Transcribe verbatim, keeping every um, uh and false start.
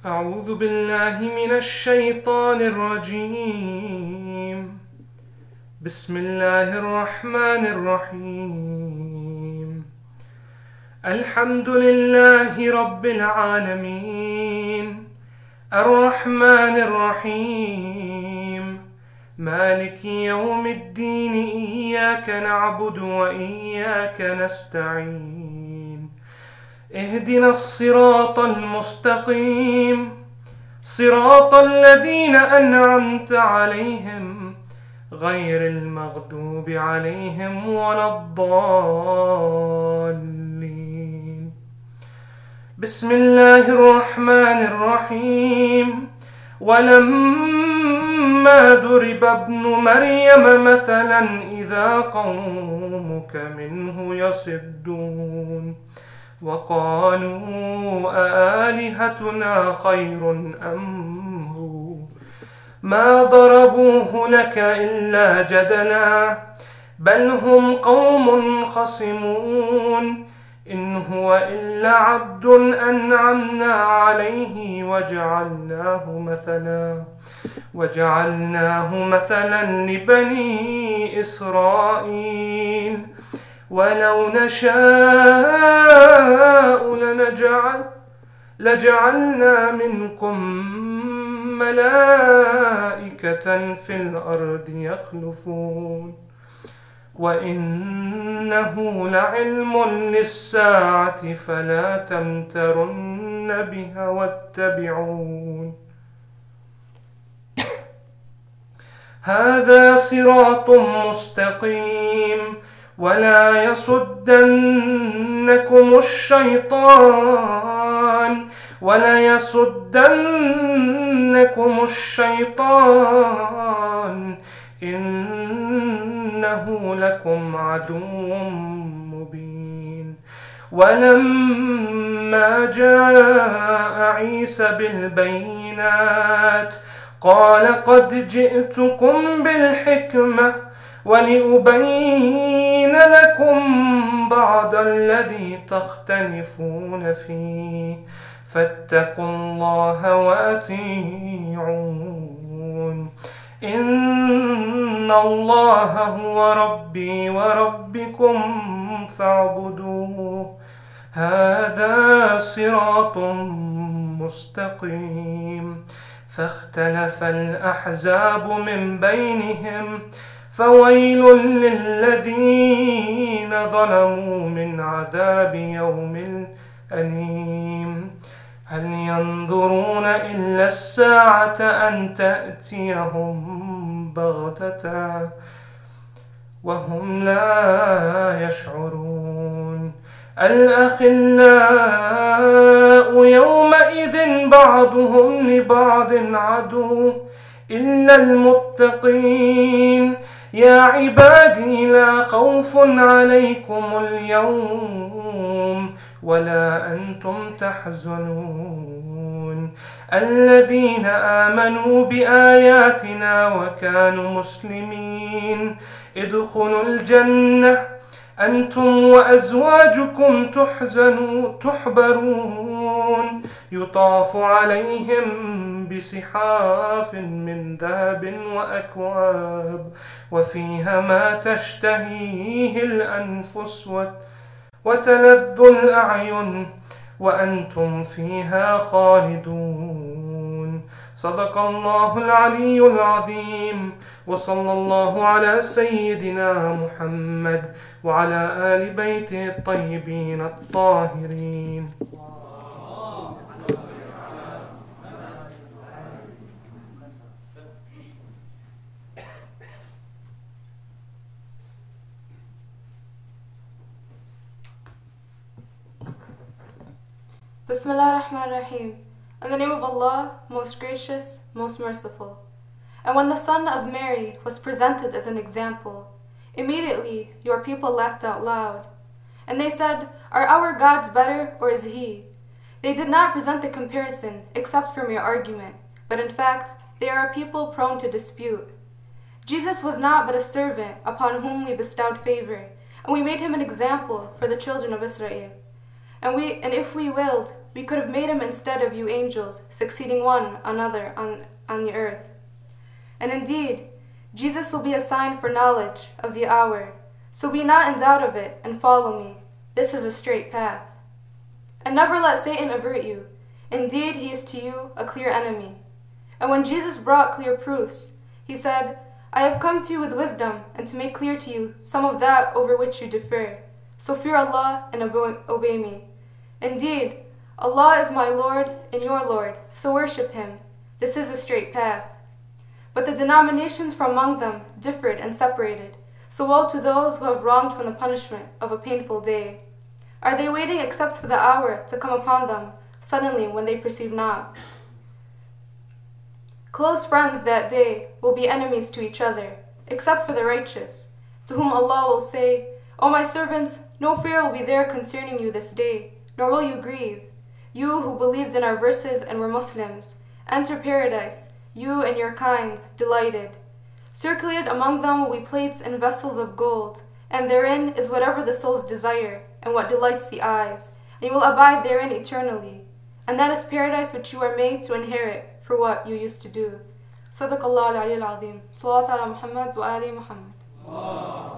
أعوذ بالله من الشيطان الرجيم. بسم الله الرحمن الرحيم. الحمد لله رب العالمين، الرحمن الرحيم، مالك يوم الدين. إياك نعبد وإياك نستعين. اهدنا الصراط المستقيم، صراط الذين أنعمت عليهم غير المغضوب عليهم ولا الضالين. بسم الله الرحمن الرحيم. ولما ضرب ابن مريم مثلا إذا قومك منه يصدون وقالوا أآلهتنا خير أم هو ما ضربوه لك إلا جدلا بل هم قوم خصمون. إن هو إلا عبد أنعمنا عليه وجعلناه مثلا وجعلناه مثلا لبني إسرائيل. ولو نشاء لنجعل لجعلنا منكم ملائكة في الأرض يخلفون وإنه لعلم للساعة فلا تمترن بها واتبعون. هذا صراط مستقيم. ولا يصدنكم الشيطان ولا يصدنكم الشيطان إنه لكم عدو مبين. ولما جاء عيسى بالبينات قال قد جئتكم بالحكمة ولأبين لكم بعض الذي تختلفون فيه فاتقوا الله وأطيعون. إن الله هو ربي وربكم فاعبدوه هذا صراط مستقيم. فاختلف الأحزاب من بينهم فويل للذين ظلموا من عذاب يوم أليم. هل ينظرون إلا الساعة أن تأتيهم بغتة وهم لا يشعرون. الأخلاء يومئذ بعضهم لبعض عدو إلا المتقين. يا عبادي لا خوف عليكم اليوم ولا أنتم تحزنون. الذين آمنوا بآياتنا وكانوا مسلمين ادخلوا الجنة أنتم وأزواجكم تحزنون تحبرون يطاف عليهم بصحاف من ذهب وأكواب وفيها ما تشتهيه الأنفس وتلذ الأعين وأنتم فيها خالدون. صدق الله العلي العظيم. وصلى الله على سيدنا محمد وعلى آل بيته الطيبين الطاهرين. Bismillah ar-Rahman ar-Rahim. In the name of Allah, most gracious, most merciful. And when the son of Mary was presented as an example, immediately your people laughed out loud. And they said, are our gods better or is he? They did not present the comparison except for mere argument, but in fact, they are a people prone to dispute. Jesus was not but a servant upon whom we bestowed favor, and we made him an example for the children of Israel. And we, and if we willed, we could have made him instead of you angels, succeeding one another on, on the earth. And indeed, Jesus will be a sign for knowledge of the hour. So be not in doubt of it, and follow me. This is a straight path. And never let Satan avert you. Indeed, he is to you a clear enemy. And when Jesus brought clear proofs, he said, I have come to you with wisdom, and to make clear to you some of that over which you differ. So fear Allah and obey me. Indeed, Allah is my Lord and your Lord, so worship him. This is a straight path. But the denominations from among them differed and separated. So woe to those who have wronged from the punishment of a painful day. Are they waiting except for the hour to come upon them, suddenly when they perceive not? Close friends that day will be enemies to each other, except for the righteous, to whom Allah will say, O my servants, no fear will be there concerning you this day, nor will you grieve. You who believed in our verses and were Muslims, enter paradise, you and your kinds, delighted. Circulated among them will be plates and vessels of gold, and therein is whatever the souls desire, and what delights the eyes, and you will abide therein eternally. And that is paradise which you are made to inherit for what you used to do. Sadaq Allah al-Aliyyul Azim. Salawat ala Muhammad wa ali Muhammad.